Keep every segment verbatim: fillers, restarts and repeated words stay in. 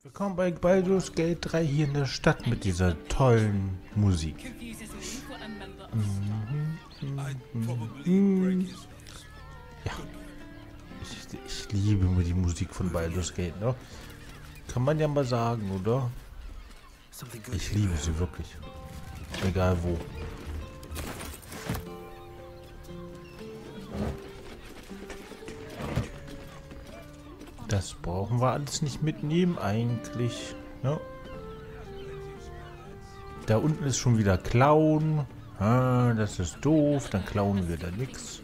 Willkommen bei Baldur's Gate drei hier in der Stadt mit dieser tollen Musik. Mhm, mhm, mhm. Ja, ich, ich liebe mir die Musik von Baldur's Gate, ne? Kann man ja mal sagen, oder? Ich liebe sie wirklich. Egal wo. Das brauchen wir alles nicht mitnehmen, eigentlich. Ne? Da unten ist schon wieder Klauen. Ah, das ist doof. Dann klauen wir da nichts.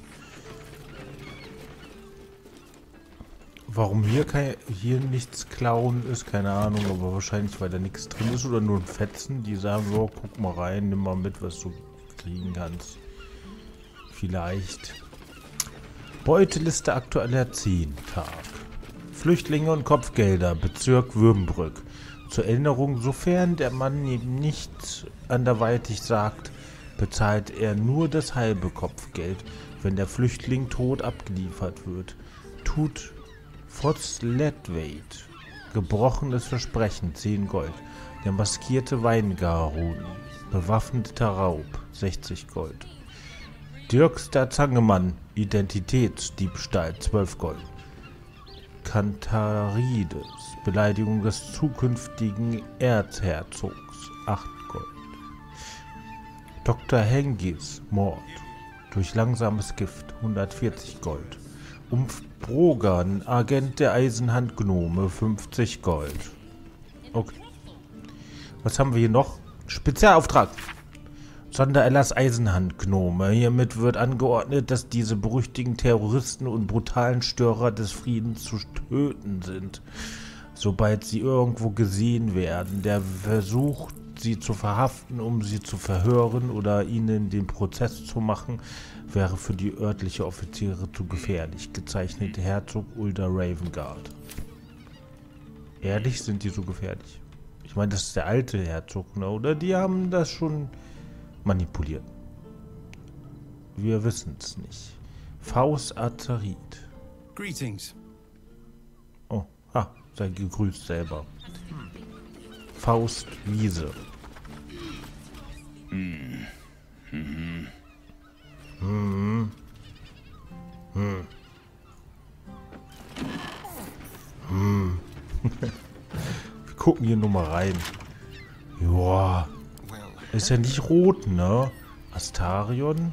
Warum hier, kein, hier nichts klauen ist, keine Ahnung. Aber wahrscheinlich, weil da nichts drin ist oder nur ein Fetzen. Die sagen, so, guck mal rein, nimm mal mit, was du kriegen kannst. Vielleicht. Beuteliste aktueller zehn Tag. Flüchtlinge und Kopfgelder, Bezirk Würmbrück. Zur Erinnerung, sofern der Mann ihm nicht anderweitig sagt, bezahlt er nur das halbe Kopfgeld, wenn der Flüchtling tot abgeliefert wird. Tut Fotz Ledwait. Gebrochenes Versprechen, zehn Gold. Der maskierte Weingarun. Bewaffneter Raub, sechzig Gold. Dirkster Zangemann. Identitätsdiebstahl, zwölf Gold. Cantarides, Beleidigung des zukünftigen Erzherzogs, acht Gold. Doktor Hengis, Mord, durch langsames Gift, hundertvierzig Gold. Umf Brogan, Agent der Eisenhandgnome, fünfzig Gold. Okay. Was haben wir hier noch? Spezialauftrag. Sondererlass Eisenhandgnome. Hiermit wird angeordnet, dass diese berüchtigten Terroristen und brutalen Störer des Friedens zu töten sind, sobald sie irgendwo gesehen werden. Der Versuch, sie zu verhaften, um sie zu verhören oder ihnen den Prozess zu machen, wäre für die örtlichen Offiziere zu gefährlich. Gezeichnet Herzog Ulder Ravengard. Ehrlich, sind die so gefährlich? Ich meine, das ist der alte Herzog, ne? Oder die haben das schon manipuliert. Wir wissen es nicht. Faust Azerit. Greetings. Oh, ah, sei gegrüßt selber. Faust Wiese. Hm. Mhm. Hm. Hm. Hm. Wir gucken hier nur mal rein. Joa. Ist ja nicht rot, ne? Astarion.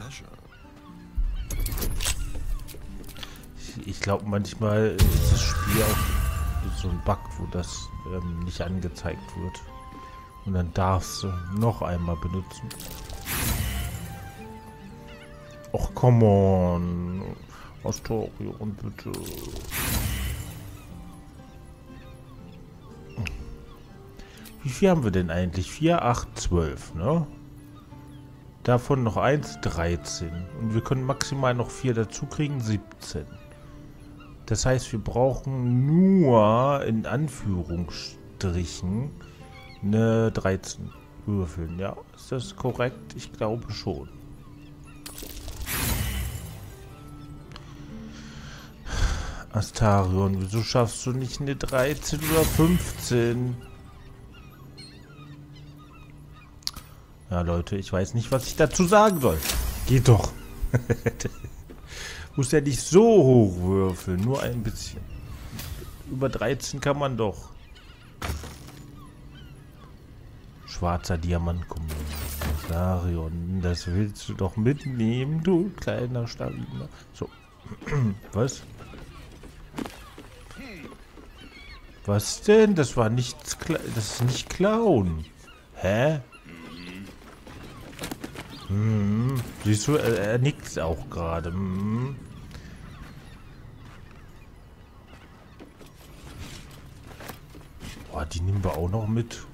Ich, ich glaube, manchmal ist das Spiel auch so ein Bug, wo das ähm, nicht angezeigt wird. Und dann darfst du noch einmal benutzen. Och, come on. Astarion, bitte. Wie viel haben wir denn eigentlich? vier, acht, zwölf, ne? Davon noch eins, dreizehn. Und wir können maximal noch vier dazu kriegen, siebzehn. Das heißt, wir brauchen nur, in Anführungsstrichen, eine dreizehn würfeln. Ja, ist das korrekt? Ich glaube schon. Astarion, wieso schaffst du nicht eine dreizehn oder fünfzehn? Ja, Leute, ich weiß nicht, was ich dazu sagen soll. Geht doch. Muss ja nicht so hoch würfeln, nur ein bisschen. Über dreizehn kann man doch. Schwarzer Diamant, Astarion, das willst du doch mitnehmen, du kleiner Stabiner. So. Was? Was denn? Das war nichts. Das ist nicht klauen. Hä? Hm, siehst du, er, er nickt auch gerade. Hm. Boah, die nehmen wir auch noch mit.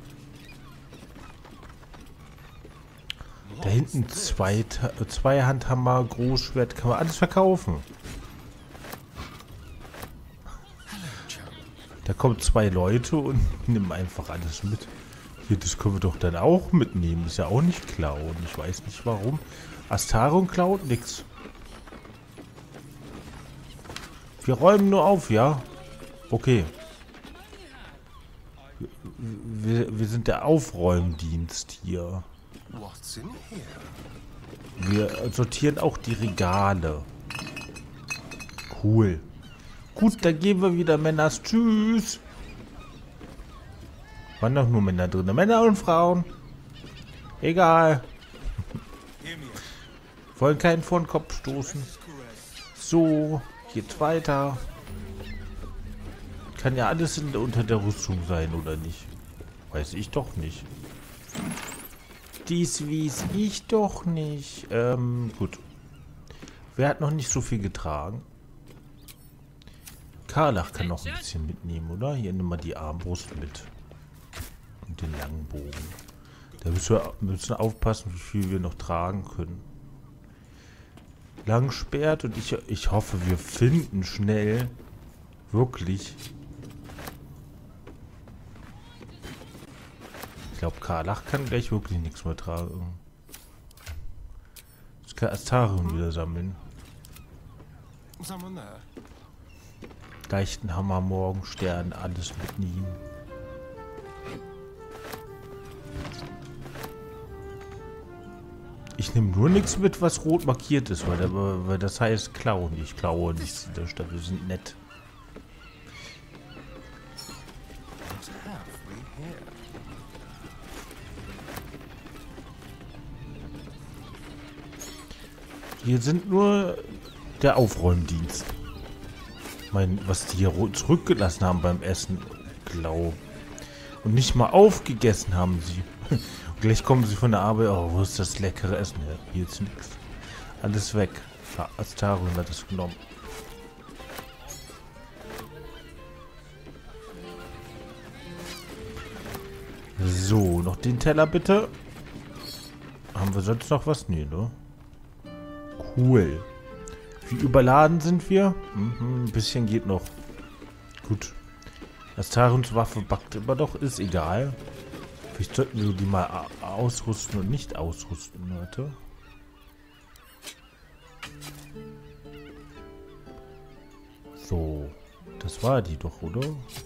Da hinten zwei, zwei Handhammer, Großschwert, kann man alles verkaufen. Da kommen zwei Leute und nehmen einfach alles mit. Hier, das können wir doch dann auch mitnehmen. Ist ja auch nicht klauen. Ich weiß nicht warum. Astarion klaut nix. Wir räumen nur auf, ja? Okay. Wir, wir sind der Aufräumdienst hier. What's in here? Wir sortieren auch die Regale. Cool. Gut, dann gehen wir wieder Männers. Tschüss. Waren doch nur Männer drin. Männer und Frauen. Egal. Wollen keinen vor den Kopf stoßen. So, geht's weiter. Kann ja alles in, unter der Rüstung sein, oder nicht? Weiß ich doch nicht. Dies wies ich doch nicht. Ähm, gut. Wer hat noch nicht so viel getragen? Karlach kann noch ein bisschen mitnehmen, oder? Hier nimm mal die Armbrust mit. Und den langen Bogen. Da müssen wir müssen aufpassen, wie viel wir noch tragen können. Langschwert und ich, ich hoffe, wir finden schnell wirklich. Ich glaube, Karlach kann gleich wirklich nichts mehr tragen. Ich kann Astarion wieder sammeln. Someone there? Leichten Hammer, Morgenstern, alles mitnehmen. Ich nehme nur nichts mit, was rot markiert ist, weil, weil das heißt klauen. Ich klaue nichts in der Stadt, wir sind nett. What have we here? Wir sind nur der Aufräumdienst. Mein, was die hier zurückgelassen haben beim Essen, glaube. Und nicht mal aufgegessen haben sie. Und gleich kommen sie von der Arbeit. Oh, wo ist das leckere Essen? Ja, hier ist nichts. Alles weg. Ja, Astarion hat es genommen. So, noch den Teller bitte. Haben wir sonst noch was? Nee, ne? Cool. Wie überladen sind wir? Mhm, ein bisschen geht noch. Gut. Astarions Waffe backt immer doch, ist egal. Vielleicht sollten wir die mal ausrüsten und nicht ausrüsten, Leute. So. Das war die doch, oder?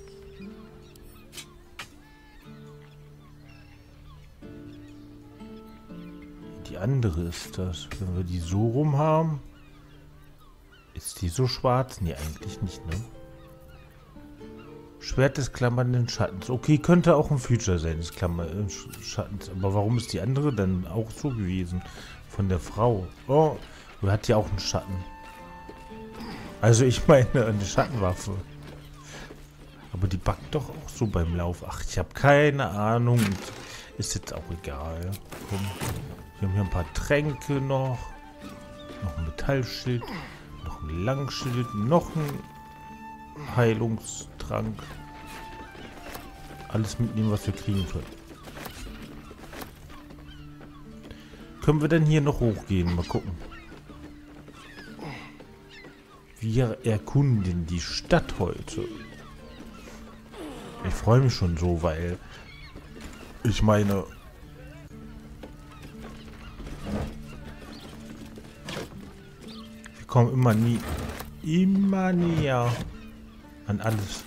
Die andere ist das. Wenn wir die so rum haben. Ist die so schwarz? Nee, eigentlich nicht, ne? Schwert des klammernden Schattens. Okay, könnte auch ein Feature sein, des klammernden Schattens. Aber warum ist die andere dann auch so gewesen? Von der Frau. Oh, oder hat die auch einen Schatten? Also ich meine, eine Schattenwaffe. Aber die backt doch auch so beim Lauf. Ach, ich habe keine Ahnung. Ist jetzt auch egal. Komm. Wir haben hier ein paar Tränke noch. Noch ein Metallschild. Noch ein Langschild. Noch ein Heilungstrank. Alles mitnehmen, was wir kriegen können. Können wir denn hier noch hochgehen? Mal gucken. Wir erkunden die Stadt heute. Ich freue mich schon so, weil ich meine... Wir kommen immer nie... Immer näher an alles.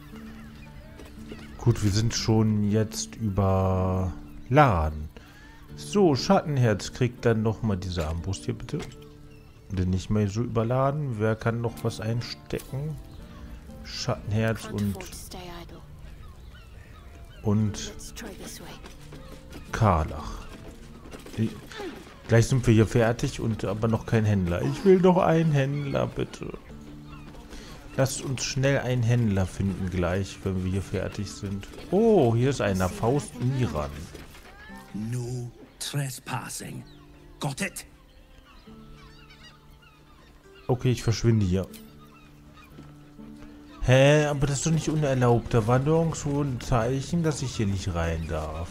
Gut, wir sind schon jetzt überladen. So, Schattenherz kriegt dann nochmal diese Armbrust hier, bitte. Denn nicht mehr so überladen. Wer kann noch was einstecken? Schattenherz und... Und... Karlach. Die, gleich sind wir hier fertig und aber noch kein Händler. Ich will noch einen Händler, bitte. Lasst uns schnell einen Händler finden gleich, wenn wir hier fertig sind. Oh, hier ist einer. Faust Miran. No trespassing. Got it? Okay, ich verschwinde hier. Hä, aber das ist doch nicht unerlaubt. Da war nirgendwo ein Zeichen, dass ich hier nicht rein darf.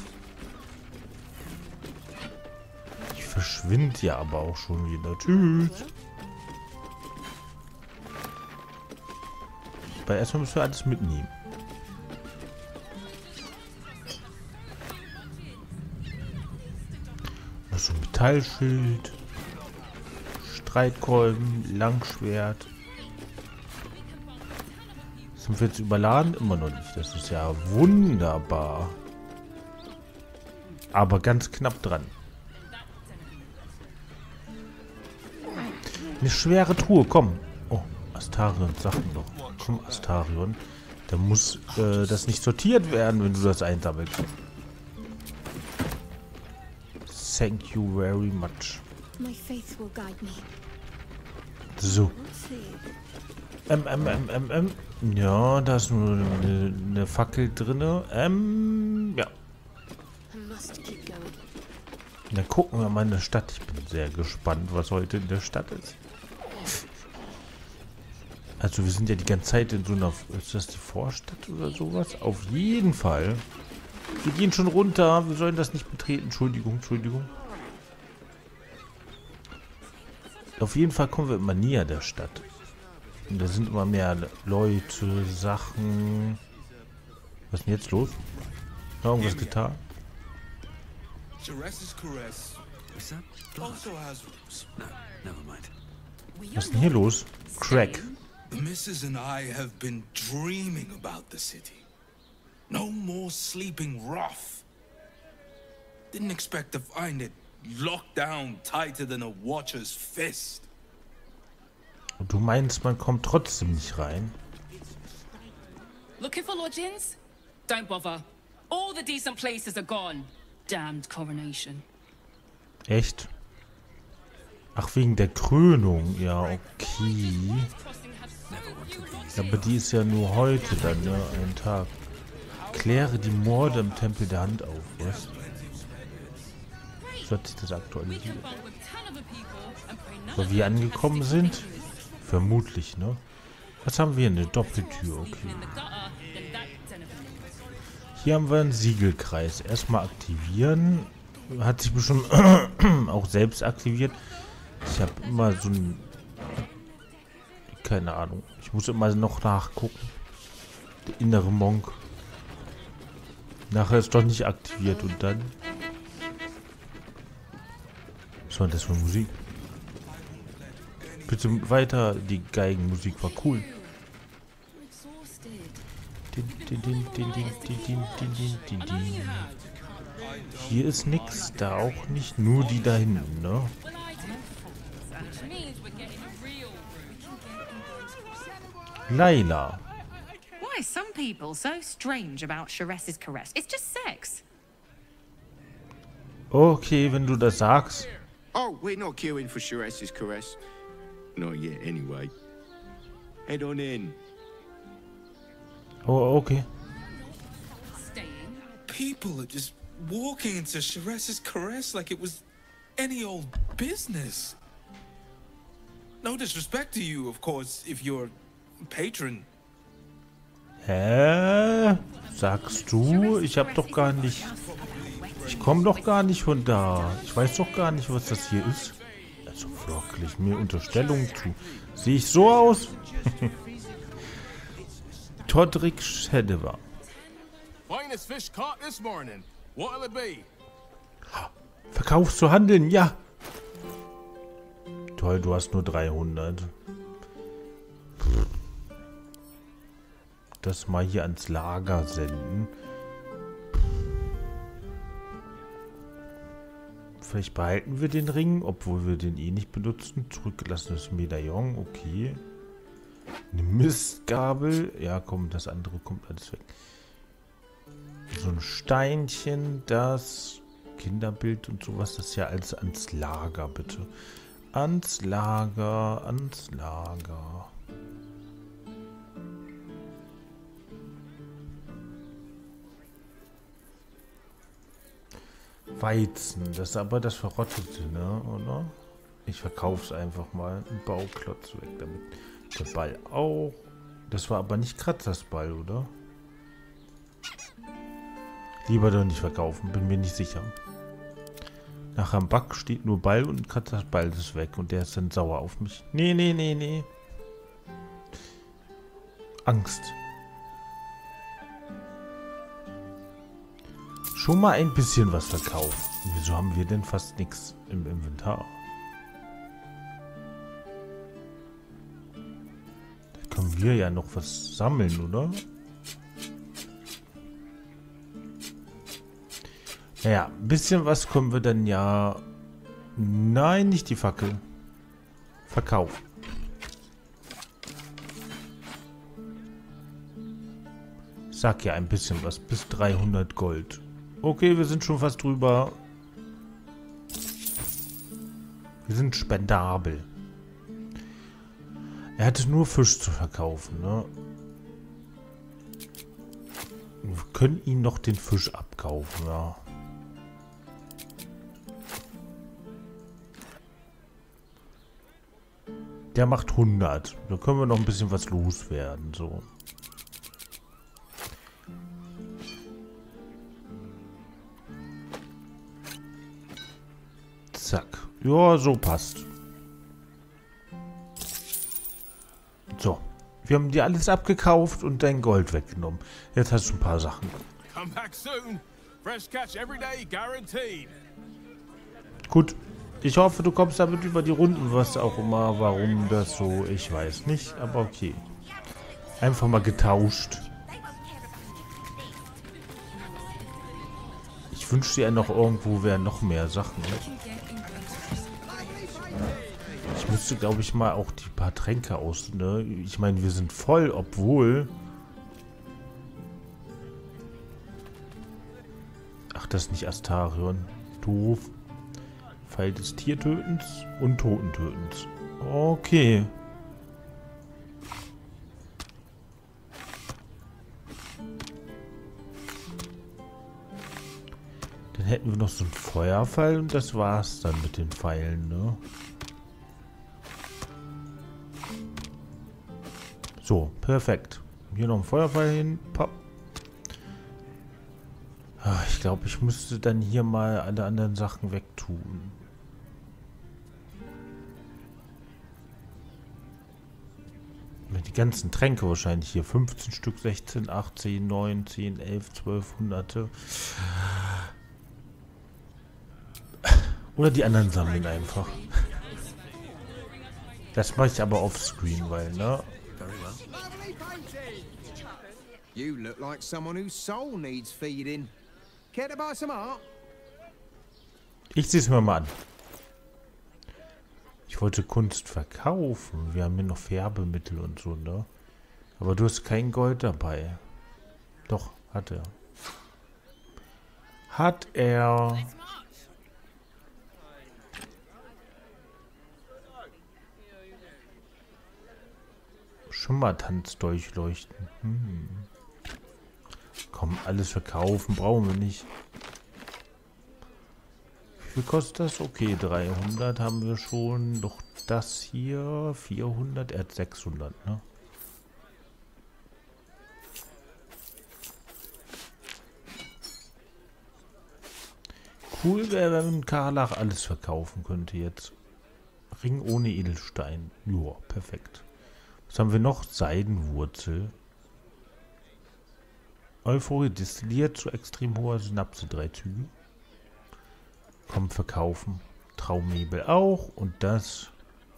Ich verschwinde ja aber auch schon wieder. Tschüss. Aber erstmal müssen wir alles mitnehmen. Noch so ein Metallschild. Streitkolben, Langschwert. Sind wir jetzt überladen? Immer noch nicht. Das ist ja wunderbar. Aber ganz knapp dran. Eine schwere Truhe, komm. Oh, Astarion, sag mir doch. Komm, Astarion. Da muss äh, das nicht sortiert werden, wenn du das einsammelst. Thank you very much. My faith will guide me. So. Ähm, ähm, ähm, ähm, ähm. Ja, da ist nur eine, eine Fackel drin. Ähm, ja. I must keep going. Dann gucken wir mal in der Stadt. Ich bin sehr gespannt, was heute in der Stadt ist. Also wir sind ja die ganze Zeit in so einer... Ist das die Vorstadt oder sowas? Auf jeden Fall. Wir gehen schon runter. Wir sollen das nicht betreten. Entschuldigung, Entschuldigung. Auf jeden Fall kommen wir immer näher der Stadt. Und da sind immer mehr Leute, Sachen. Was ist denn jetzt los? Irgendwas getan? Jerez's caress also has roots. No, never mind. Was ist denn hier los? Crack. The missus and I have been dreaming about the city. No more sleeping rough. Didn't expect to find it locked down tighter than a watcher's fist. Und du meinst, man kommt trotzdem nicht rein? Looking for lodgings? Don't bother. All the decent places are gone. Damned coronation. Echt? Ach, wegen der Krönung. Ja, okay. Aber die ist ja nur heute dann, ne? Einen Tag. Kläre die Morde im Tempel der Hand auf, was? So hat sich das aktualisiert. Wo wir angekommen sind? Vermutlich, ne? Was haben wir? Eine Doppeltür, okay. Hier haben wir einen Siegelkreis. Erstmal aktivieren. Hat sich bestimmt auch selbst aktiviert. Ich habe immer so ein... Keine Ahnung. Ich muss immer noch nachgucken. Der innere Monk. Nachher ist doch nicht aktiviert und dann... Was war das für Musik? Bitte weiter. Die Geigenmusik war cool. Din, din, din, din, din, din, din, din, din, din. Hier ist nix, da auch nicht, nur die da hinten, ne? Layla. Why are some people so strange about Jerez's caress? It's just sex. Okay, wenn du das sagst. Oh, we're not queuing for Jerez's caress. Not yet, anyway. Head on in. Oh, okay. People are just walking into Jerez's caress like it was any old business. No disrespect to you, of course, if you're patron. Hä? Sagst du? Ich hab doch gar nicht... Ich komme doch gar nicht von da. Ich weiß doch gar nicht, was das hier ist. Also wirklich, mir Unterstellung zu. Sehe ich so aus? Todrick Shedeva. Finest fish caught this morning. What'll it be? Verkauf zu handeln, ja. Toll, du hast nur dreihundert. Das mal hier ans Lager senden. Vielleicht behalten wir den Ring, obwohl wir den eh nicht benutzen. Zurückgelassenes Medaillon, okay. Eine Mistgabel. Ja, komm, das andere kommt alles weg. So ein Steinchen, das Kinderbild und sowas, das ist ja alles ans Lager, bitte. Ans Lager, ans Lager. Weizen, das ist aber das Verrottete, ne, oder? Ich verkauf's einfach mal. Ein Bauklotz weg damit. Der Ball auch. Das war aber nicht Kratzers Ball, oder? Lieber doch nicht verkaufen, bin mir nicht sicher. Nach am Back steht nur Ball und Kratzers Ball ist weg und der ist dann sauer auf mich. Nee, nee, nee, nee. Angst. Schon mal ein bisschen was verkauft. Wieso haben wir denn fast nichts im Inventar? Da können können wir ja noch was sammeln, oder? Naja, ein bisschen was können wir dann ja... Nein, nicht die Fackel. Verkaufen. Sag ja ein bisschen was. Bis dreihundert Gold. Okay, wir sind schon fast drüber. Wir sind spendabel. Er hatte nur Fisch zu verkaufen, ne? Wir können ihn noch den Fisch abkaufen, ja. Der macht hundert. Da können wir noch ein bisschen was loswerden, so. Zack. Ja, so passt. So. Wir haben dir alles abgekauft und dein Gold weggenommen. Jetzt hast du ein paar Sachen. Come back soon. Fresh catch every day, guaranteed. Gut. Ich hoffe, du kommst damit über die Runden, was auch immer, warum das so, ich weiß nicht, aber okay. Einfach mal getauscht. Ich wünschte ja noch irgendwo wären noch mehr Sachen. Ich müsste, glaube ich, mal auch die paar Tränke aus, ne? Ich meine, wir sind voll, obwohl... Ach, das ist nicht Astarion. Doof. Pfeil des Tiertötens und Totentötens. Okay. Dann hätten wir noch so einen Feuerpfeil und das war's dann mit den Pfeilen, ne? So, perfekt. Hier noch ein Feuerpfeil hin. Pop. Ich glaube, ich müsste dann hier mal alle anderen Sachen wegtun. Die ganzen Tränke wahrscheinlich hier. fünfzehn Stück, sechzehn, achtzehn, neunzehn, elf, zwölf, Hunderte. Oder die anderen sammeln einfach. Das mache ich aber offscreen, weil, ne? You look like someone whose soul needs feeding. Care to buy some art? Ich sehe es mir mal an. Ich wollte Kunst verkaufen. Wir haben hier noch Färbemittel und so, ne? Aber du hast kein Gold dabei. Doch, hat er. Hat er. Schimmertanz durchleuchten. Hm. Komm, alles verkaufen. Brauchen wir nicht. Wie viel kostet das? Okay, dreihundert haben wir schon. Doch das hier, vierhundert. Er hat sechshundert, ne? Cool wäre, wenn Karlach alles verkaufen könnte jetzt. Ring ohne Edelstein. Ja, perfekt. Was haben wir noch? Seidenwurzel. Euphorie destilliert zu extrem hoher Synapse. Drei Züge. Komm, verkaufen. Traumnebel auch. Und das.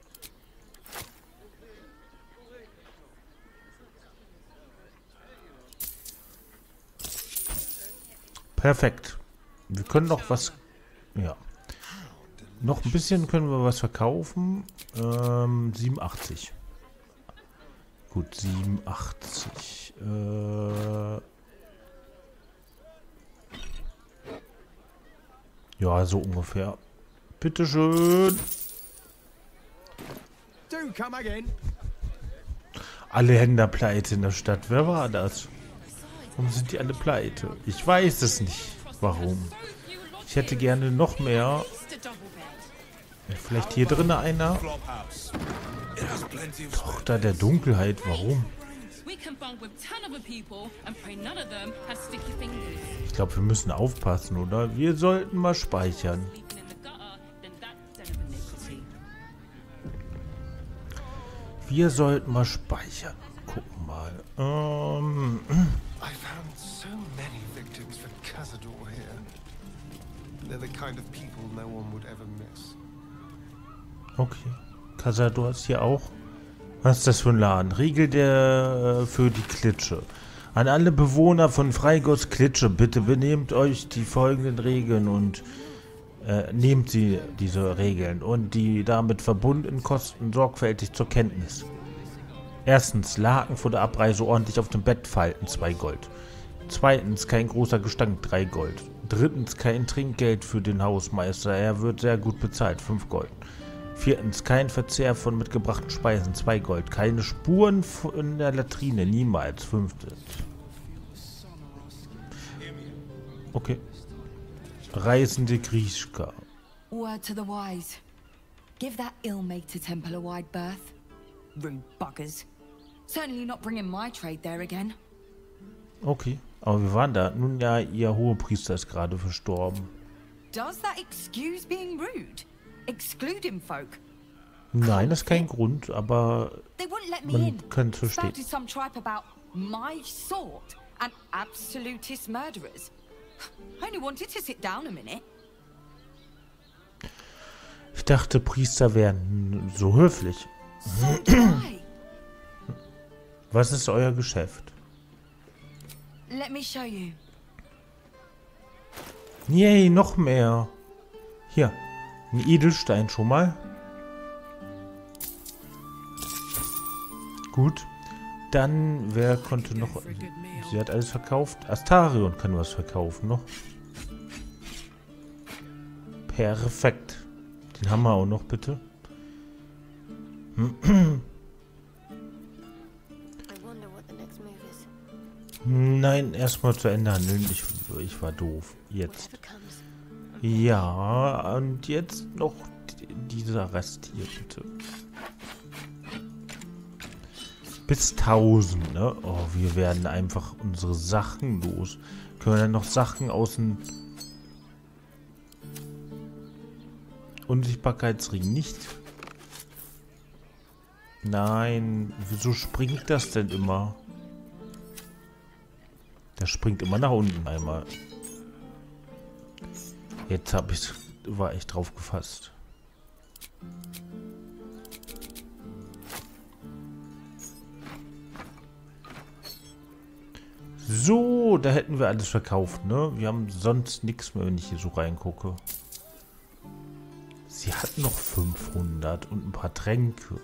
Perfekt. Wir können noch was... Ja. Noch ein bisschen können wir was verkaufen. Ähm, siebenundachtzig. Gut, siebenundachtzig. Äh... Ja, so ungefähr. Bitteschön. Alle Händler pleite in der Stadt. Wer war das? Warum sind die alle pleite? Ich weiß es nicht. Warum? Ich hätte gerne noch mehr. Vielleicht hier drinnen einer. Tochter der Dunkelheit. Warum? Ich glaube, wir müssen aufpassen, oder? Wir sollten mal speichern. Wir sollten mal speichern. Gucken mal. Ähm. I found so many victims for Cazador here. They're the kind of people no one would ever miss. Okay. Cazador ist hier auch. Was ist das für ein Laden? Regel der äh, für die Klitsche. An alle Bewohner von Freigotts Klitsche, bitte benehmt euch die folgenden Regeln und äh, nehmt sie, diese Regeln, und die damit verbundenen Kosten sorgfältig zur Kenntnis. Erstens, Laken vor der Abreise ordentlich auf dem Bett falten, zwei Gold. Zweitens, kein großer Gestank, drei Gold. Drittens, kein Trinkgeld für den Hausmeister, er wird sehr gut bezahlt, fünf Gold. Viertens, kein Verzehr von mitgebrachten Speisen, zwei Gold. Keine Spuren in der Latrine, niemals, fünftens. Okay. Reisende Grieschka. Word to the wise. Give that ill-mated temple a wide berth. Rude buggers. Certainly not bringing my trade there again. Okay, aber wir waren da. Nun ja, ihr Hohepriester ist gerade verstorben. Does that excuse being rude? Excluding folk? Nein, das ist kein Grund, aber They wouldn't let me man in. kann es verstehen. Started some tripe about my sort and absolutist murderers. I only wanted to sit down a minute. Ich dachte, Priester wären so höflich. So did I. Was ist euer Geschäft? Let me show you. Yay, noch mehr. Hier, ein Edelstein schon mal. Gut. Dann, wer konnte noch... Sie hat alles verkauft. Astarion kann was verkaufen noch. Perfekt. Den haben wir auch noch, bitte. Nein, erstmal zu Ende handeln. Ich, ich war doof. Jetzt. Ja, und jetzt noch dieser Rest hier, bitte. Bis tausend, ne? Oh, wir werden einfach unsere Sachen los. Können wir dann noch Sachen aus dem Unsichtbarkeitsring nicht? Nein, wieso springt das denn immer? Das springt immer nach unten einmal. Jetzt habe ich, war ich drauf gefasst. So, da hätten wir alles verkauft, ne? Wir haben sonst nichts mehr, wenn ich hier so reingucke. Sie hat noch fünfhundert und ein paar Tränke.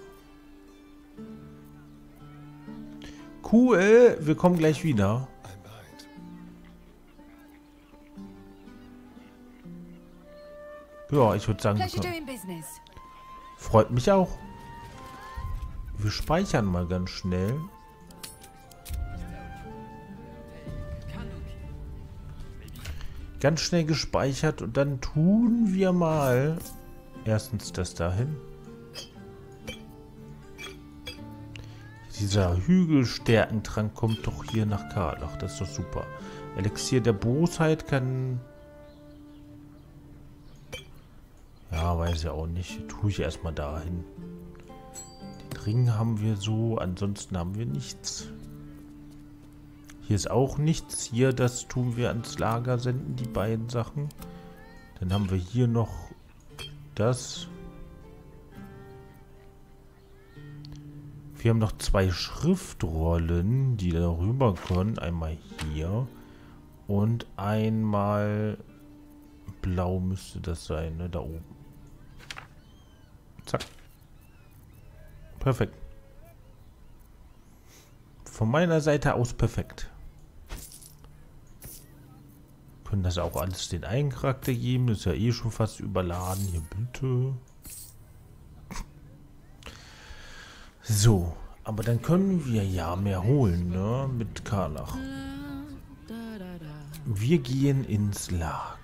Cool, wir kommen gleich wieder. Ja, ich würde sagen, freut mich auch. Wir speichern mal ganz schnell. Ganz schnell gespeichert und dann tun wir mal erstens das dahin. Dieser Hügelstärkentrank kommt doch hier nach Karlach. Das ist doch super. Elixier der Bosheit kann... Ja, weiß ich auch nicht. Tue ich erstmal dahin. Den Ring haben wir so. Ansonsten haben wir nichts. Hier ist auch nichts. Hier, das tun wir ans Lager senden, die beiden Sachen. Dann haben wir hier noch das. Wir haben noch zwei Schriftrollen, die da rüber können. Einmal hier und einmal blau müsste das sein, ne? Da oben. Zack. Perfekt. Von meiner Seite aus perfekt. Können das auch alles den einen Charakter geben. Das ist ja eh schon fast überladen. Hier bitte. So. Aber dann können wir ja mehr holen, ne? Mit Karlach. Wir gehen ins Lager.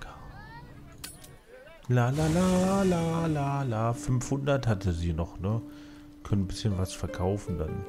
La la la la la la. fünfhundert hatte sie noch, ne? Können ein bisschen was verkaufen dann.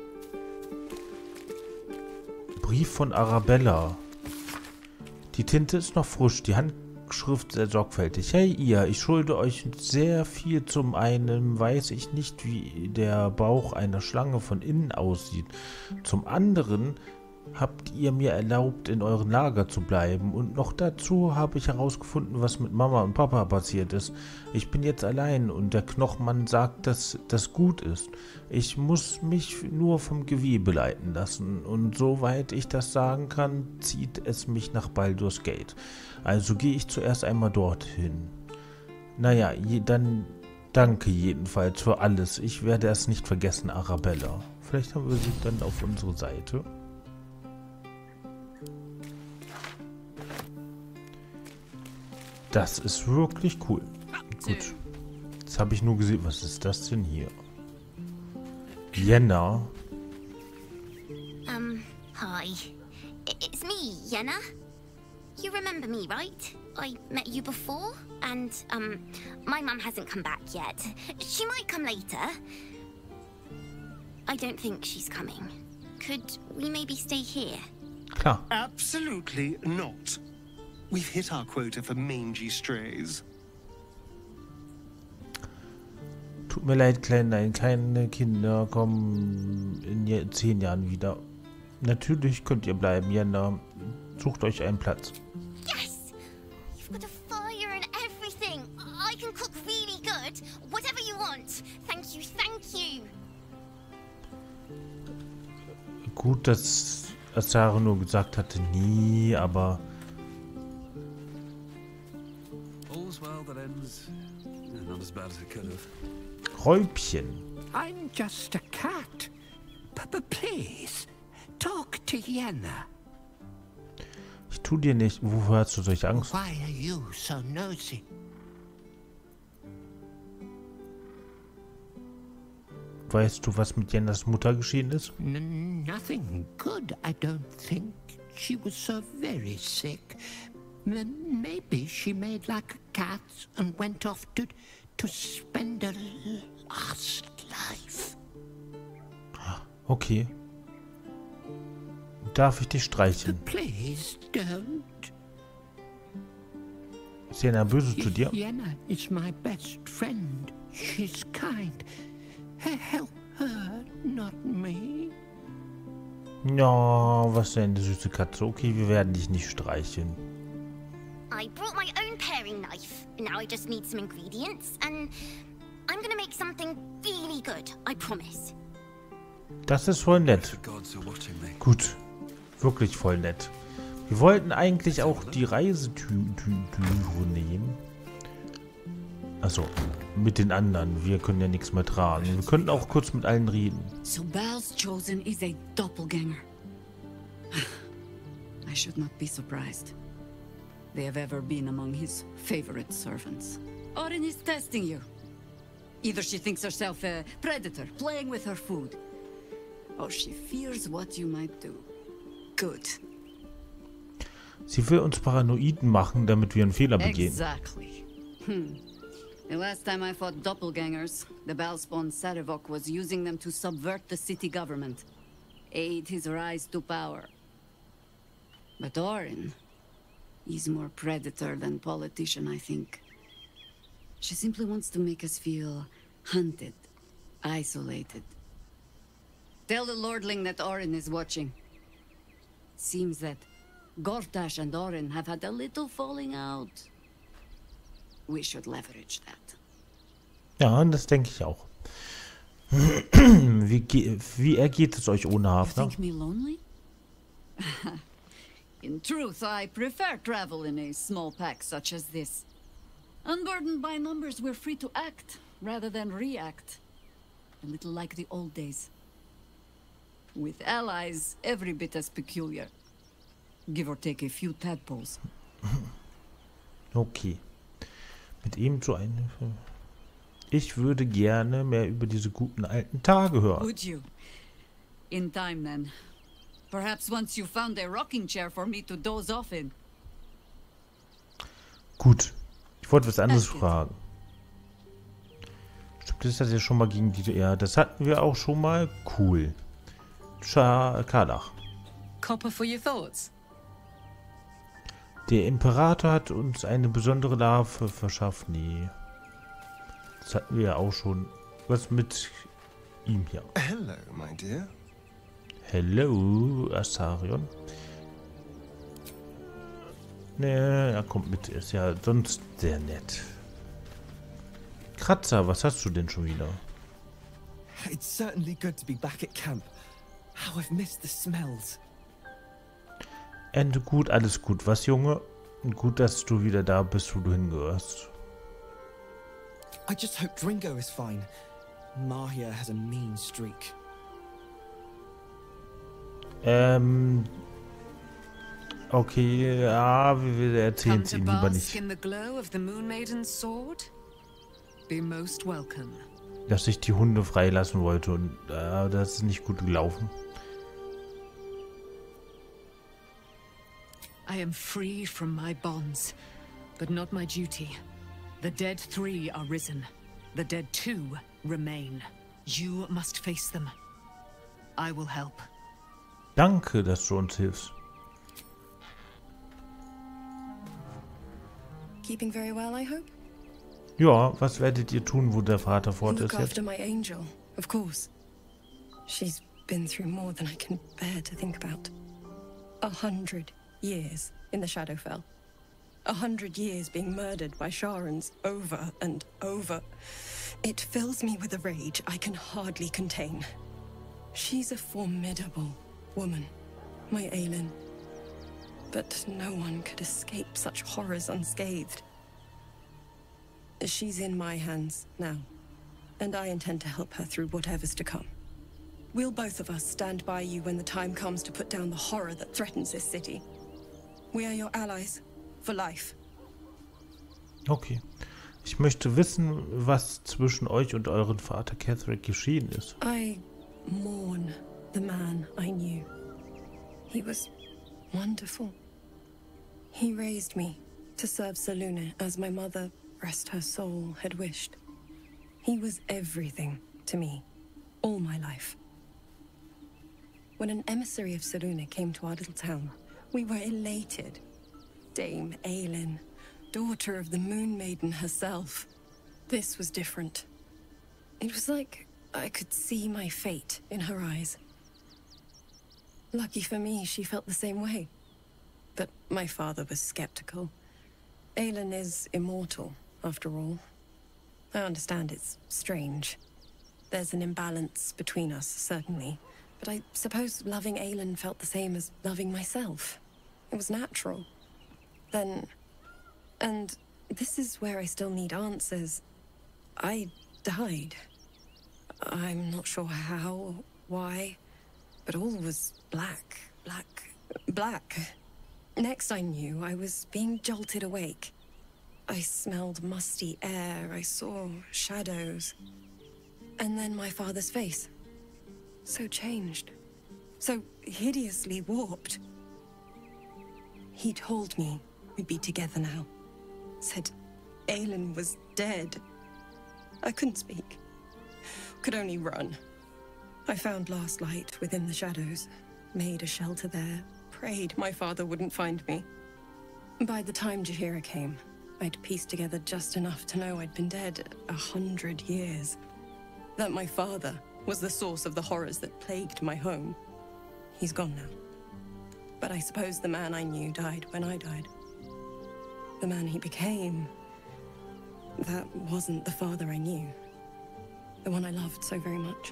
Brief von Arabella. Die Tinte ist noch frisch, die Handschrift sehr sorgfältig. Hey ihr, ich schulde euch sehr viel. Zum einen weiß ich nicht, wie der Bauch einer Schlange von innen aussieht. Zum anderen habt ihr mir erlaubt, in eurem Lager zu bleiben. Und noch dazu habe ich herausgefunden, was mit Mama und Papa passiert ist. Ich bin jetzt allein und der Knochmann sagt, dass das gut ist. Ich muss mich nur vom Gewebe leiten lassen. Und soweit ich das sagen kann, zieht es mich nach Baldur's Gate. Also gehe ich zuerst einmal dorthin. Naja, je, dann danke jedenfalls für alles. Ich werde es nicht vergessen, Arabella. Vielleicht haben wir sie dann auf unsere Seite. Das ist wirklich cool. Gut. Jetzt habe ich nur gesehen, was ist das denn hier? Yenna. Um, hi. It's me, Yenna. You remember me, right? I met you before, and, um, my mum hasn't come back yet. She might come later. I don't think she's coming. Could we maybe stay here? Klar. Absolutely not. We've hit our quota for mangy strays. Tut mir leid, kleine, kleine Kinder kommen in je- zehn Jahren wieder. Natürlich könnt ihr bleiben, Yenna. Sucht euch einen Platz. Yes! You've got a fire and everything. I can cook really good. Whatever you want. Thank you, thank you. Gut, dass Azara nur gesagt hatte, nie, aber... All's well that ends. Not as bad as it could have. Räubchen. I'm just a cat. But please, talk to Yenna. Ich tu dir nicht. Wovor hast du solche Angst? Why are you so nosy? Weißt du, was mit Jennas Mutter geschehen ist? N nothing good, I don't think. She was so very sick. M maybe she made like a cat and went off to to spend her last life. Okay. Darf ich dich streicheln? Please don't. Ist Yenna böse zu dir? Yenna is my best friend. She's kind. Help her, not me. Ja, was denn, eine süße Katze. Okay, wir werden dich nicht streicheln. I brought my own paring knife. Now I just need some ingredients, and I'm gonna make something really good, I promise. Das ist voll nett. Gut. Wirklich voll nett. Wir wollten eigentlich auch die Reisetüre nehmen. Also, mit den anderen. Wir können ja nichts mehr tragen. Wir könnten auch kurz mit allen reden. So Bal's chosen is a doppelganger. I should not be surprised. They have ever been among his favorite servants. Orin is testing you. Either she thinks herself a predator, playing with her food, or she fears what you might do. Good. Sie will uns Paranoiden machen, damit wir einen Fehler begehen. Exactly. Hmm. The last time I fought doppelgangers, the Balspawn Sarevok was using them to subvert the city government, aid his rise to power. But Orin, he's more predator than politician, I think. She simply wants to make us feel hunted, isolated. Tell the Lordling that Orin is watching. Seems that Gortash and Orin have had a little falling out. We should leverage that. Ja, das denke ich auch. Wie, ge wie ergeht es euch ohne Hafner? You think me lonely? In truth, I prefer travel in a small pack such as this. Unburdened by numbers, we're free to act rather than react. A little like the old days. With allies, every bit as peculiar. Give or take a few tadpoles. Okay. Mit ihm zu einem... Ich würde gerne mehr über diese guten alten Tage hören. Would you? In time, then. Perhaps once you found a rocking chair for me to doze off in. Gut. Ich wollte was anderes fragen. Stimmt, das hat ja schon mal gegen die... Ja, das hatten wir auch schon mal. Cool. Scha Karlach. Copper for your thoughts. Der Imperator hat uns eine besondere Larve verschafft. Nee. Das hatten wir ja auch schon. Was mit ihm hier? Hello, my dear. Hello, Astarion. Ne, er kommt mit. Ist ja sonst sehr nett. Kratzer, was hast du denn schon wieder? It's certainly good to be back at camp. How I've missed the smells. Ende gut, alles gut. Was, Junge? Gut, dass du wieder da bist, wo du hingehörst. I just hope Dringo is fine. Mahia has a mean streak. Ähm. Okay, ja, wir erzählen es ihm lieber nicht. In the glow of the Moon Maiden's sword? Be most welcome. Dass ich die Hunde freilassen wollte und äh, das ist nicht gut gelaufen. I am free from my bonds, but not my duty. The dead three are risen. The dead two remain. You must face them. I will help. Danke, dass du uns hilfst. Keeping very well, I hope? Ja, was werdet ihr tun, wo der Vater fort Look ist jetzt? after my angel, of course. She's been through more than I can bear to think about. A hundred years in the Shadowfell. A hundred years being murdered by Sharans over and over. It fills me with a rage I can hardly contain. She's a formidable woman, my Aelin. But no one could escape such horrors unscathed. She's in my hands now, and I intend to help her through whatever's to come. We'll both of us stand by you when the time comes to put down the horror that threatens this city. We are your allies for life. Okay. Ich möchte wissen, was zwischen euch und euren Vater Ketheric geschehen ist. I mourn the man I knew. He was wonderful. He raised me to serve Selûne as my mother, rest her soul, had wished. He was everything to me, all my life. When an emissary of Selûne came to our little town, we were elated. Dame Aelin, daughter of the Moon Maiden herself. This was different. It was like I could see my fate in her eyes. Lucky for me, she felt the same way. But my father was skeptical. Aelin is immortal, after all. I understand it's strange. There's an imbalance between us, certainly. But I suppose loving Aelin felt the same as loving myself. It was natural. Then... And this is where I still need answers. I died. I'm not sure how, why, but all was black, black, black. Next I knew, I was being jolted awake. I smelled musty air, I saw shadows. And then my father's face. So changed. So hideously warped. He told me we'd be together now. Said Aelin was dead. I couldn't speak. Could only run. I found last light within the shadows. Made a shelter there. Prayed my father wouldn't find me. By the time Jaheira came, I'd pieced together just enough to know I'd been dead a hundred years. That my father was the source of the horrors that plagued my home. He's gone now. But I suppose the man I knew died when I died. The man he became... That wasn't the father I knew. The one I loved so very much.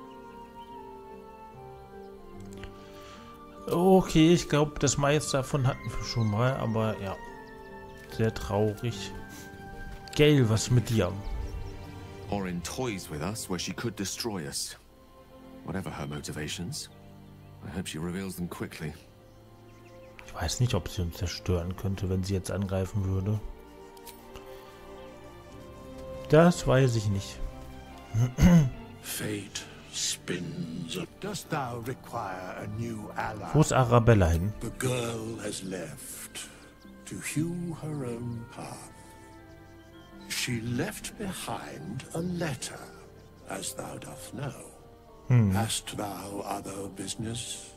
Okay, ich glaube, das meiste davon hatten wir schon mal, aber ja, sehr traurig. Gale, was mit dir? Orin toys with us where she could destroy us. Whatever her motivations, I hope she reveals them quickly. Ich weiß nicht, ob sie uns zerstören könnte, wenn sie jetzt angreifen würde. Das weiß ich nicht. Fate spins. Dost thou require a new ally? Wo ist Arabella hin? The girl has left to hew her own path. She left behind a letter, as thou dost know. Hm. Hast thou other business?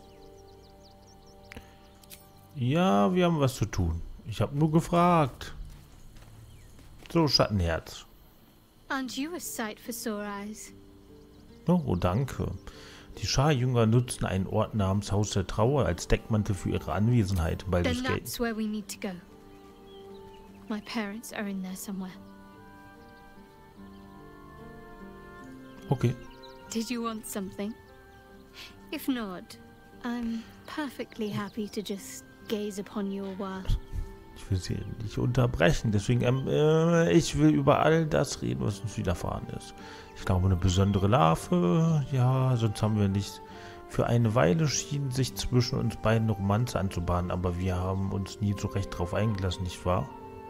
Ja, wir haben was zu tun. Ich habe nur gefragt. So, Schattenherz. Aren't you a sight for sore eyes? Oh, oh, danke. Die Scharjünger nutzen einen Ort namens Haus der Trauer als Deckmantel für ihre Anwesenheit in Baldur's Then Gate. that's where we need to go. My parents are in there somewhere. Okay. Did you want something? If not, I'm perfectly happy to just gaze upon you a while. Ich will sie nicht unterbrechen, deswegen, ähm, äh, ich will über all das reden, was uns widerfahren ist. Ich glaube, eine besondere Larve, ja, sonst haben wir nicht. Für eine Weile schien sich zwischen uns beiden eine Romanze anzubahnen, aber wir haben uns nie so recht drauf eingelassen, nicht wahr?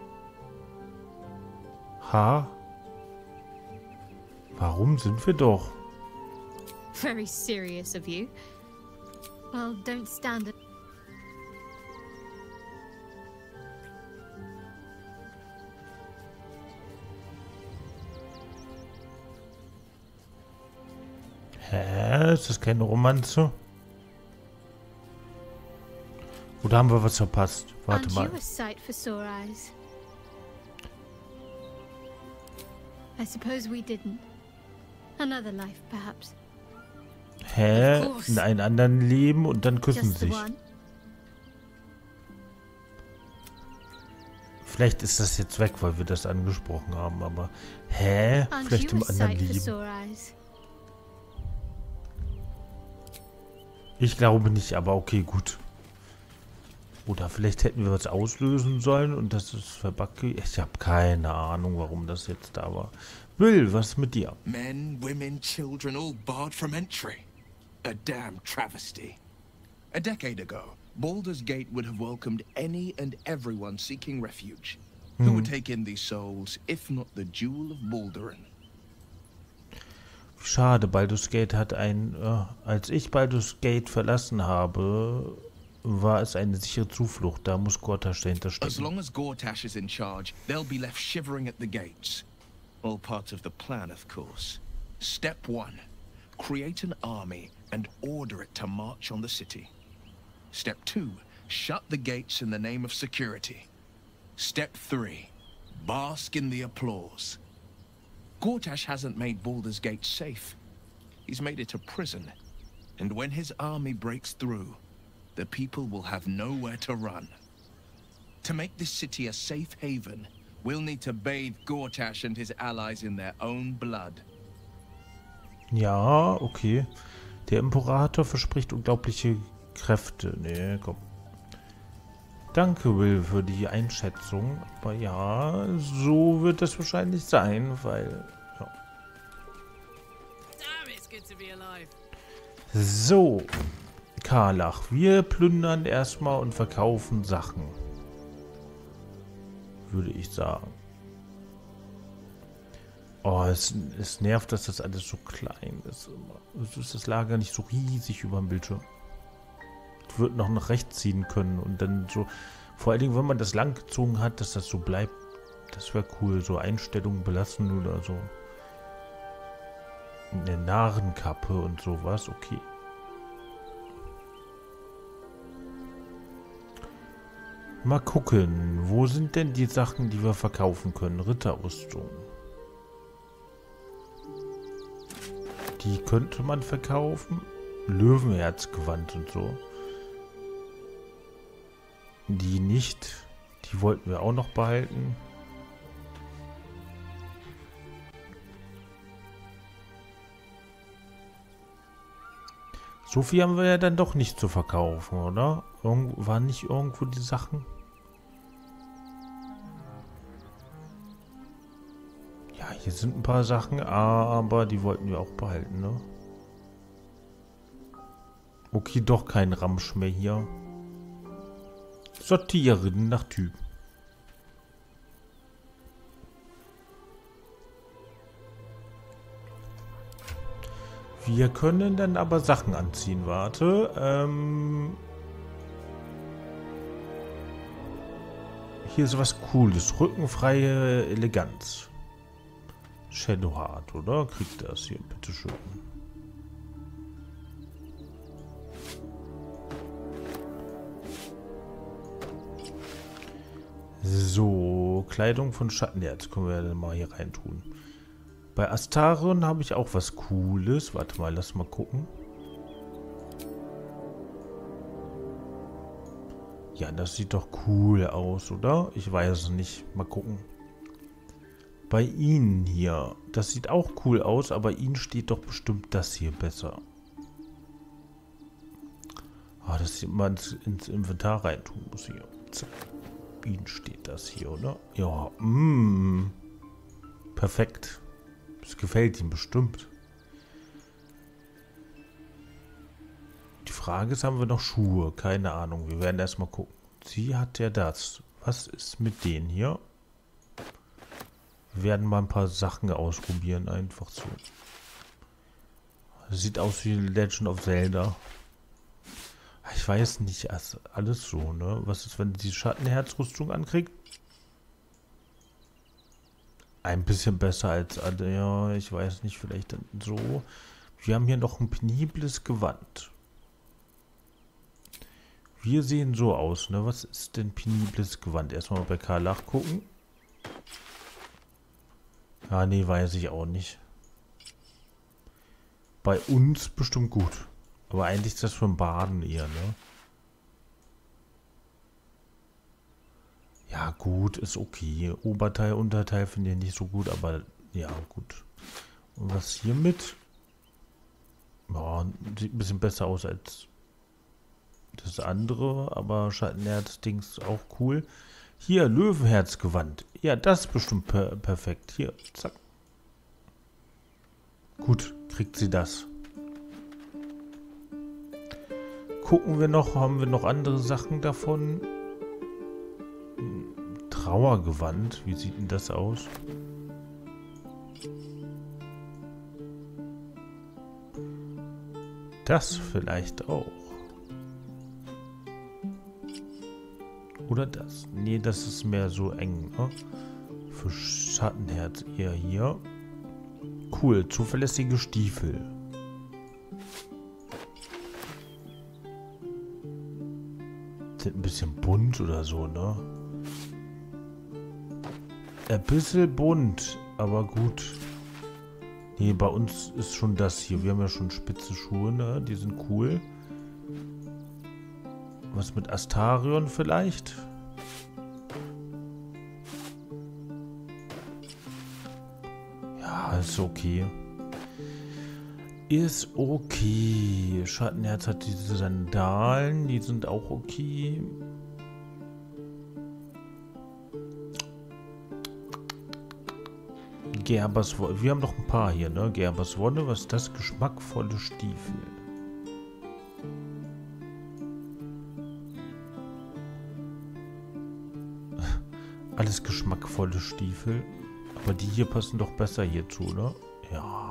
Ha? Warum sind wir doch? Very serious of you. Well, don't stand it. Hä? Ist das keine Romanze? Oder haben wir was verpasst? Warte Aren't mal. you a sight for sore eyes? I suppose we didn't. Another life, perhaps. Hä? In einem anderen Leben und dann küssen Just the sich. one? Vielleicht ist das jetzt weg, weil wir das angesprochen haben, aber hä? Aren't Vielleicht you im a anderen sight for Leben. sore eyes? Ich glaube nicht, aber okay, gut. Oder vielleicht hätten wir was auslösen sollen und das ist verbuggt. Ich habe keine Ahnung, warum das jetzt da war. Will, was ist mit dir? Men, women, children, all barred from entry. A damn travesty. A decade ago, Baldur's Gate would have welcomed any and everyone seeking refuge. Who Hm. would take in these souls, if not the Jewel of Balduran? Schade, Baldur's Gate hat ein... Äh, als ich Baldur's Gate verlassen habe, war es eine sichere Zuflucht. Da muss Gortash dahinter As stecken. long as Gortash is in charge, they'll be left shivering at the gates. All part of the plan, of course. Step one, create an army and order it to march on the city. Step two, shut the gates in the name of security. Step three, bask in the applause. Gortash hasn't made Baldur's Gate safe. He's made it a prison. And when his army breaks through, the people will have nowhere to run. To make this city a safe haven, we'll need to bathe Gortash and his allies in their own blood. Ja, okay. Der Imperator verspricht unglaubliche Kräfte. Nee, komm. Danke, Will, für die Einschätzung. Aber ja, so wird es wahrscheinlich sein, weil... Ja. So, Karlach, wir plündern erstmal und verkaufen Sachen. Würde ich sagen. Oh, es, es nervt, dass das alles so klein ist. Es ist das Lager nicht so riesig über dem Bildschirm. Ich würde noch nach rechts ziehen können und dann so, vor allen Dingen, wenn man das lang gezogen hat, dass das so bleibt, das wäre cool. So Einstellungen belassen oder so. Eine Narrenkappe und sowas, okay. Mal gucken, wo sind denn die Sachen, die wir verkaufen können? Ritterrüstung. Die könnte man verkaufen. Löwenherzgewand und so. Die nicht. Die wollten wir auch noch behalten. So viel haben wir ja dann doch nicht zu verkaufen, oder? Irgend, waren nicht irgendwo die Sachen? Ja, hier sind ein paar Sachen, aber die wollten wir auch behalten, ne? Okay, doch kein Ramsch mehr hier. Sortieren nach Typ. Wir können dann aber Sachen anziehen. Warte. Ähm Hier ist was Cooles. Rückenfreie Eleganz. Shadowheart, oder? Kriegt das hier, bitteschön. So, Kleidung von Schattenherz können wir dann mal hier rein tun. Bei Astarion habe ich auch was Cooles. Warte mal, lass mal gucken. Ja, das sieht doch cool aus, oder? Ich weiß es nicht. Mal gucken. Bei Ihnen hier. Das sieht auch cool aus, aber Ihnen steht doch bestimmt das hier besser. Ah, das man ins Inventar reintun muss hier. Zack. Ihnen steht das hier, oder? Ja, mm. Perfekt. Das gefällt ihm bestimmt. Die Frage ist, haben wir noch Schuhe? Keine Ahnung. Wir werden erstmal gucken. Sie hat ja das. Was ist mit denen hier? Wir werden mal ein paar Sachen ausprobieren. Einfach so. Das sieht aus wie Legend of Zelda. Ich weiß nicht, alles so, ne? Was ist, wenn die Schattenherzrüstung ankriegt? Ein bisschen besser als, ja, ich weiß nicht, vielleicht dann so. Wir haben hier noch ein penibles Gewand. Wir sehen so aus, ne? Was ist denn penibles Gewand? Erstmal bei Karlach gucken. Ja, nee, weiß ich auch nicht. Bei uns bestimmt gut. Aber eigentlich ist das für ein Baden eher, ne? Ja, gut, ist okay. Oberteil, Unterteil finde ich nicht so gut, aber ja, gut. Und was hiermit? Ja, sieht ein bisschen besser aus als das andere, aber Schattenherz-Dings auch cool. Hier, Löwenherzgewand. Ja, das ist bestimmt per perfekt. Hier, zack. Gut, kriegt sie das. Gucken wir noch, haben wir noch andere Sachen davon? Trauergewand, wie sieht denn das aus? Das vielleicht auch. Oder das? Nee, das ist mehr so eng, ne? Für Schattenherz eher hier. Cool, zuverlässige Stiefel. Sind ein bisschen bunt oder so, ne? Ein bisschen bunt, aber gut. Nee, bei uns ist schon das hier. Wir haben ja schon spitze Schuhe, ne? Die sind cool. Was mit Astarion vielleicht? Ja, ist okay. Ist okay. Schattenherz hat diese Sandalen, die sind auch okay. Gerbers Wonne. Wir haben noch ein paar hier, ne? Gerbers Wonne, was ist das? Geschmackvolle Stiefel. Alles geschmackvolle Stiefel. Aber die hier passen doch besser hierzu, ne? Ja.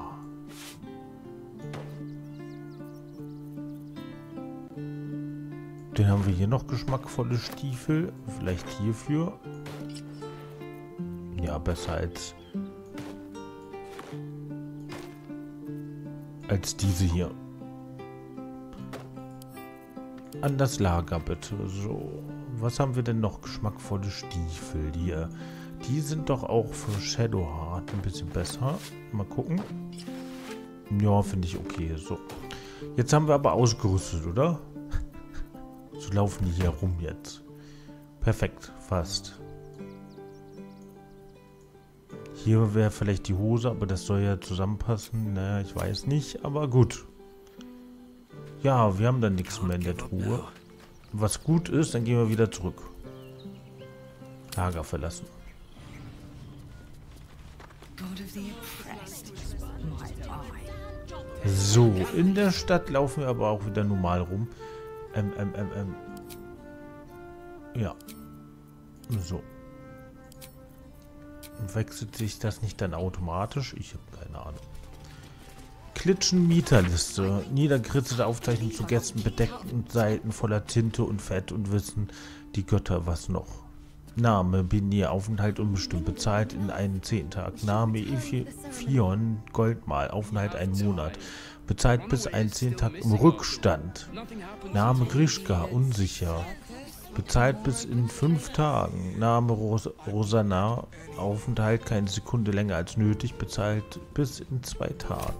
Den haben wir hier noch geschmackvolle Stiefel. Vielleicht hierfür. Ja, besser als als diese hier. An das Lager bitte. So. Was haben wir denn noch? Geschmackvolle Stiefel hier. Die sind doch auch für Shadowheart ein bisschen besser. Mal gucken. Ja, finde ich okay. So. Jetzt haben wir aber ausgerüstet, oder? So laufen die hier rum jetzt. Perfekt, fast. Hier wäre vielleicht die Hose, aber das soll ja zusammenpassen. Naja, ich weiß nicht, aber gut. Ja, wir haben dann nichts mehr in der Truhe. Was gut ist, dann gehen wir wieder zurück. Lager verlassen. So, in der Stadt laufen wir aber auch wieder normal rum. Ähm, ähm, ähm, ähm. Ja. So. Wechselt sich das nicht dann automatisch? Ich habe keine Ahnung. Klitschen Mieterliste. Niedergeritzte Aufzeichnung zu Gästen, bedeckt und Seiten voller Tinte und Fett und Wissen die Götter was noch. Name, Binir, Aufenthalt unbestimmt, bezahlt in einen zehnten Tag. Name, Ephion, Goldmal, Aufenthalt einen Monat. Bezahlt bis einen zehnten Tag im Rückstand. Name, Grishka, unsicher. Bezahlt bis in fünf Tagen. Name, Ros Rosanna, Aufenthalt keine Sekunde länger als nötig. Bezahlt bis in zwei Tagen.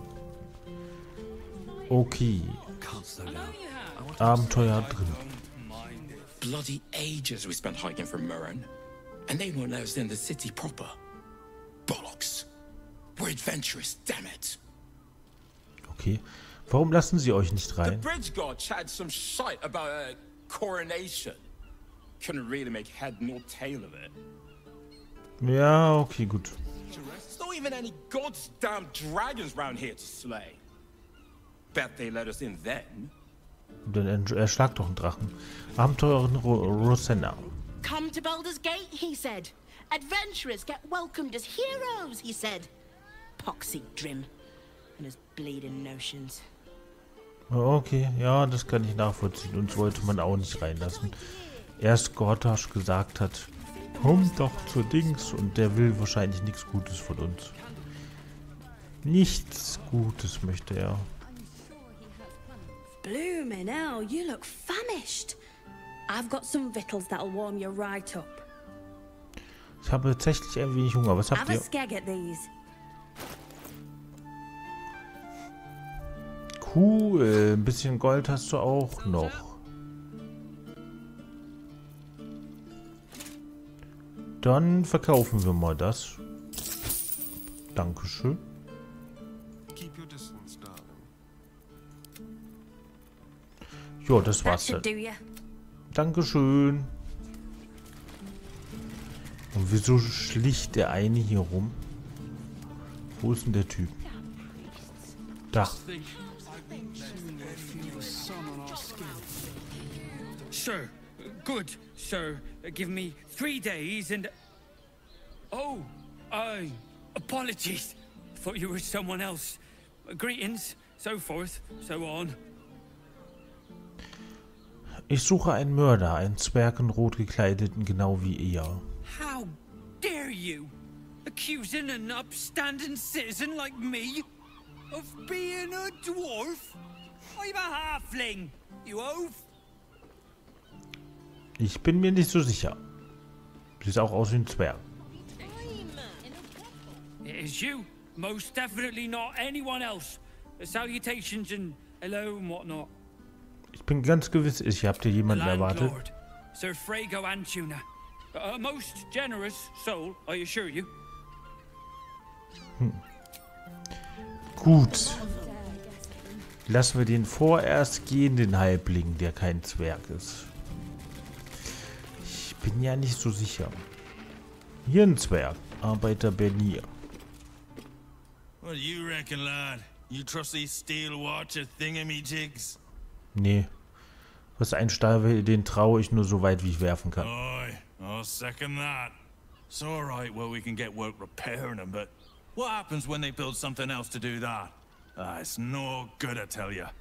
Okay. Abenteuer drin. bloody ages we spent hiking from Murren. And they won't let us in the city proper. Bollocks. We're adventurous, damn it. Okay. Warum lassen sie euch nicht The rein? bridge god chatted some shite about a coronation. Couldn't really make head nor tail of it. Ja, okay, gut. There's not even any goddamn dragons round here to slay. Bet they let us in then. Dann erschlagt doch einen Drachen. Abenteurerin Ro Rosenna. Come to Baldur's Gate, he said. Adventurers get welcomed as heroes, he said. Poxy Drim and his bleeding notions. Okay, ja, das kann ich nachvollziehen. Uns wollte man auch nicht reinlassen. Erst Gortasch gesagt hat, komm doch zur Dings, und der will wahrscheinlich nichts Gutes von uns. Nichts Gutes möchte er. Bloomin' hell, you look famished. I've got some victuals that'll warm you right up. Ich habe tatsächlich ein wenig Hunger. Was habt Have a ihr? skeg at these. Cool, ein bisschen Gold hast du auch noch. Dann verkaufen wir mal das. Dankeschön. Jo, das war's dann. Dankeschön. Und wieso schlicht der eine hier rum? Wo ist denn der Typ? Da. Sir, good, sir. Give me three days and... Oh, I... Apologies. Thought you were someone else. Greetings, so forth, so on. Ich suche einen Mörder, einen Zwerg in Rot gekleideten, genau wie ihr. How dare you? Accusing an upstanding citizen like me of being a dwarf? I'm a halfling, you oaf. Ich bin mir nicht so sicher. Sieht auch aus wie ein Zwerg. It is you. Most definitely not anyone else. Salutations and hello and whatnot. Ich bin ganz gewiss, ich habe dir jemanden erwartet. Landlord, Sir Frago Antuna. A most generous soul, I assure you. Hm. Gut. Lassen wir den vorerst gehen, den Halbling, der kein Zwerg ist. Ich bin ja nicht so sicher. Hier ein Zwerg. Arbeiter Bernier. What do you reckon, lad? You trust these steel watcher thingamajigs? Nee. Was ein Stahl, den traue ich nur so weit, wie ich werfen kann. Aye, I'll second that. It's alright, well, we can get work repairing them, but what happens when they build something else to do that? Ah, it's no good, I tell you.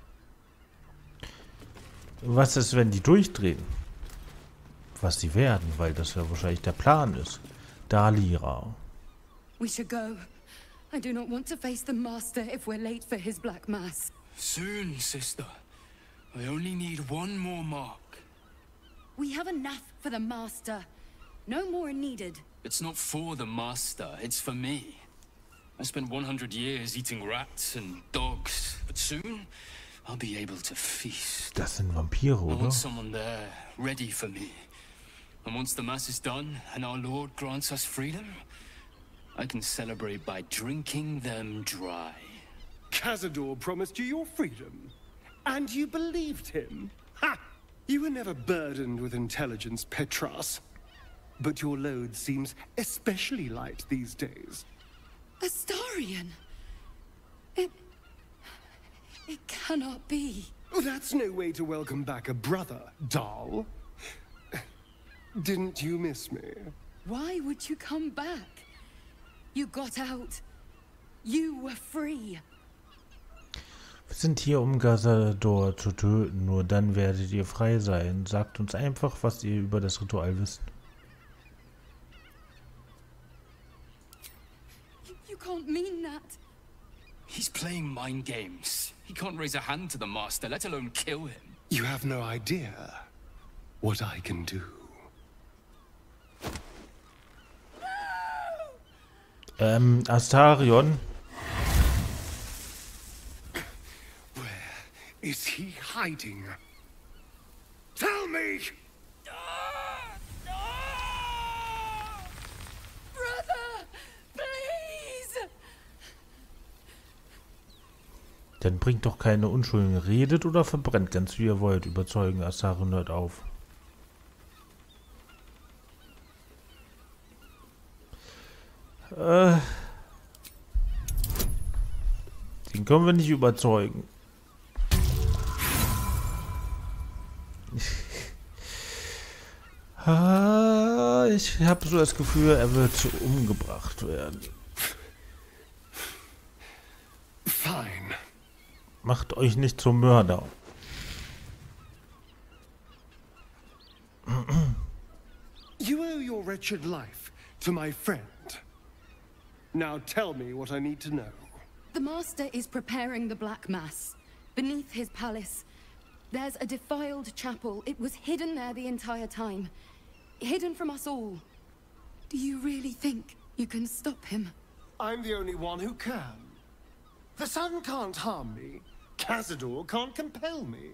Was ist, wenn die durchdrehen? Was sie werden, weil das ja wahrscheinlich der Plan ist. Dalira. We should go. I do not want to face the Master if we're late for his Black Mass. Soon, sister. I only need one more mark. We have enough for the Master. No more are needed. It's not for the Master, it's for me. I spent one hundred years eating rats and dogs, but soon I'll be able to feast. Das sind Vampire, I oder? want someone there, ready for me. And once the Mass is done and our Lord grants us freedom, I can celebrate by drinking them dry. Cazador promised you your freedom, and you believed him. Ha! You were never burdened with intelligence, Petras. But your load seems especially light these days. Astarion! It... It cannot be. Oh, that's no way to welcome back a brother, doll. Didn't you miss me? Why would you come back? You got out. You were free. Wir sind hier, um Cazador zu töten. Nur dann werdet ihr frei sein. Sagt uns einfach, was ihr über das Ritual wisst. You can't mean that. He's playing mind games. He can't raise a hand to the Master, let alone kill him. You have no idea what I can do. Ähm, Astarion. Where is he hiding? Tell me! Dann bringt doch keine Unschuldigen. Redet oder verbrennt, ganz wie ihr wollt. Überzeugen, Asarin hört auf. Äh, den können wir nicht überzeugen. ah, ich habe so das Gefühl, er wird umgebracht werden. Fine. Macht euch nicht zum Mörder. You owe your wretched life to my friend. Now tell me what I need to know. The Master is preparing the Black Mass. Beneath his palace, there's a defiled chapel. It was hidden there the entire time. Hidden from us all. Do you really think you can stop him? I'm the only one who can. The sun can't harm me. Cazador can't compel me.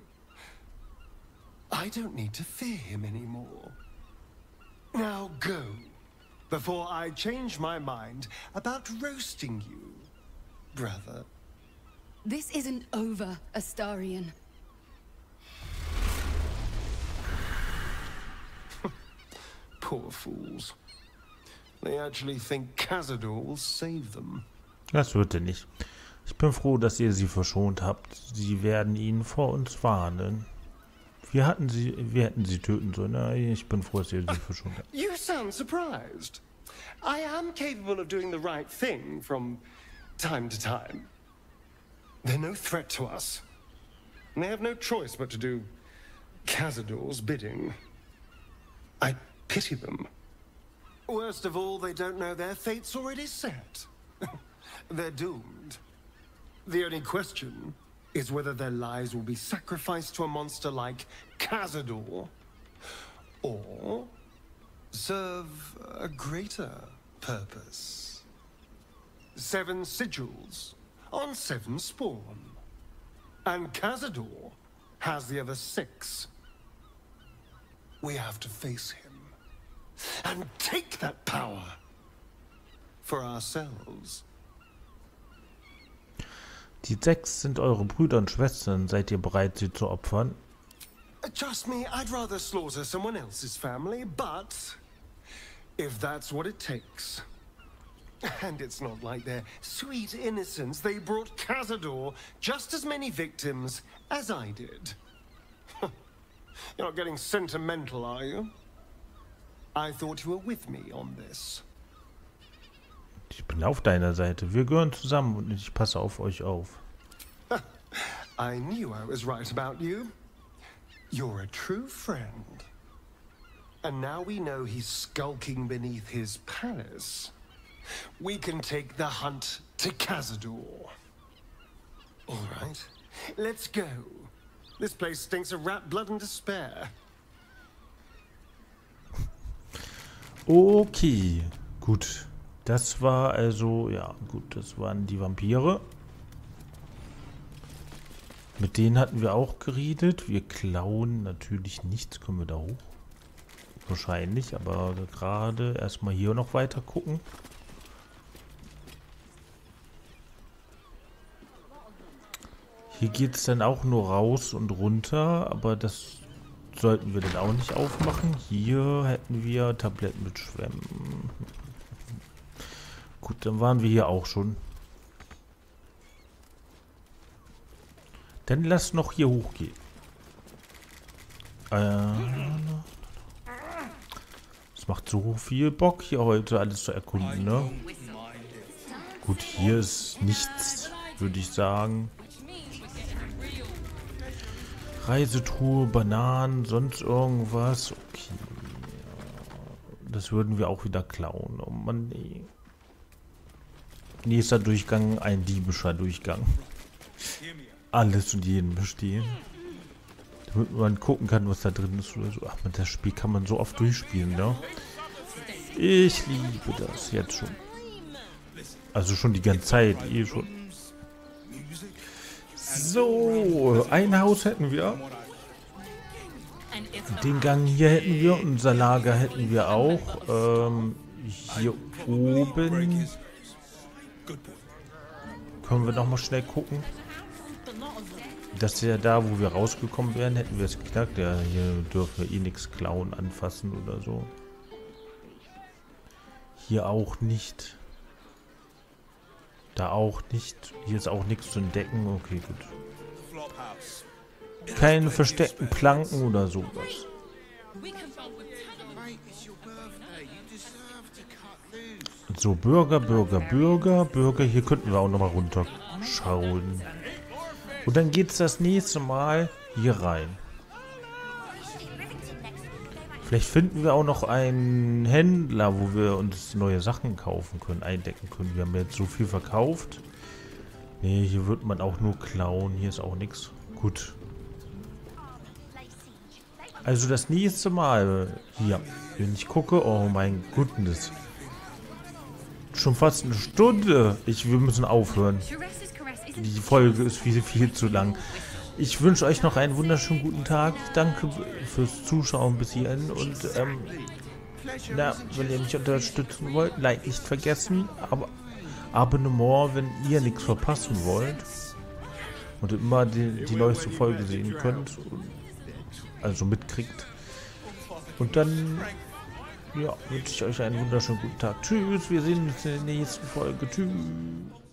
I don't need to fear him anymore. Now go, before I change my mind about roasting you, brother. This isn't over, Astarion. Poor fools. They actually think Cazador will save them. Das wird er nicht. Ich bin froh, dass ihr sie verschont habt. Sie werden ihn vor uns warnen. Wir hatten sie, wir hätten sie töten sollen. Nein, ich bin froh, dass ihr sie verschont habt. You sound surprised. I am capable of doing the right thing from time to time. They're no threat to us. And they have no choice but to do Cazador's bidding. I pity them. Worst of all, they don't know their fate's already set. They're doomed. The only question is whether their lives will be sacrificed to a monster like Cazador, or serve a greater purpose. Seven sigils on seven spawn. And Cazador has the other six. We have to face him and take that power for ourselves. Die sechs sind eure Brüder und Schwestern. Seid ihr bereit, sie zu opfern? Trust me, I'd rather slaughter someone else's family, but if that's what it takes. And it's not like their sweet innocence. They brought Cazador just as many victims as I did. You're not getting sentimental, are you? I thought you were with me on this. Ich bin auf deiner Seite. Wir gehören zusammen und ich passe auf euch auf. I knew I was right about you. You're a true friend. And now we know he's skulking beneath his palace. We can take the hunt to Cazador. All right, let's go. This place stinks of rat blood and despair. Okay, gut. Das war also, ja gut, das waren die Vampire. Mit denen hatten wir auch geredet. Wir klauen natürlich nichts. Kommen wir da hoch? Wahrscheinlich, aber gerade erstmal hier noch weiter gucken. Hier geht es dann auch nur raus und runter, aber das sollten wir dann auch nicht aufmachen. Hier hätten wir Tabletten mit Schwämmen. Gut, dann waren wir hier auch schon. Dann lass noch hier hochgehen. Äh, es macht so viel Bock, hier heute alles zu erkunden, ne? Gut, hier ist nichts, würde ich sagen. Reisetruhe, Bananen, sonst irgendwas. Okay. Das würden wir auch wieder klauen. Oh Mann, nee. Nächster Durchgang, ein diebischer Durchgang. Alles und jeden bestehen. Damit man gucken kann, was da drin ist oder so. Ach, mit das Spiel kann man so oft durchspielen, ne? Ich liebe das jetzt schon. Also schon die ganze Zeit, eh schon. So, ein Haus hätten wir. Den Gang hier hätten wir. Unser Lager hätten wir auch. Ähm, hier oben. Können wir noch mal schnell gucken. Das ist ja da, wo wir rausgekommen wären, hätten wir es geknackt. Ja, hier dürfen wir eh nichts klauen, anfassen oder so. Hier auch nicht. Da auch nicht. Hier ist auch nichts zu entdecken. Okay, gut. Keine versteckten Planken oder sowas. So, Bürger, Bürger, Bürger, Bürger. Hier könnten wir auch nochmal runterschauen. Und dann geht's das nächste Mal hier rein. Vielleicht finden wir auch noch einen Händler, wo wir uns neue Sachen kaufen können, eindecken können. Wir haben jetzt so viel verkauft. Nee, hier wird man auch nur klauen. Hier ist auch nichts. Gut. Also das nächste Mal hier, wenn ich gucke, oh mein Goodness. Schon fast eine Stunde. Ich, wir müssen aufhören. Die Folge ist viel, viel zu lang. Ich wünsche euch noch einen wunderschönen guten Tag. Danke fürs Zuschauen bis hierhin. Und ähm, na, wenn ihr mich unterstützen wollt, Like nicht vergessen. Aber Abonnement, wenn ihr nichts verpassen wollt. Und immer die, die neueste Folge sehen könnt. Also mitkriegt. Und dann ja, wünsche ich euch einen wunderschönen guten Tag. Tschüss, wir sehen uns in der nächsten Folge. Tschüss.